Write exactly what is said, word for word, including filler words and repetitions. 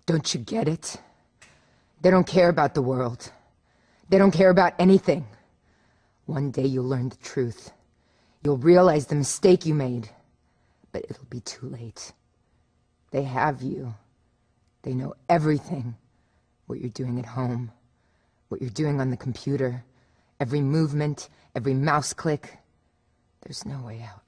Don't you get it? They don't care about the world. They don't care about anything. One day you'll learn the truth. You'll realize the mistake you made. But it'll be too late. They have you. They know everything. What you're doing at home. What you're doing on the computer. Every movement, every mouse click. There's no way out.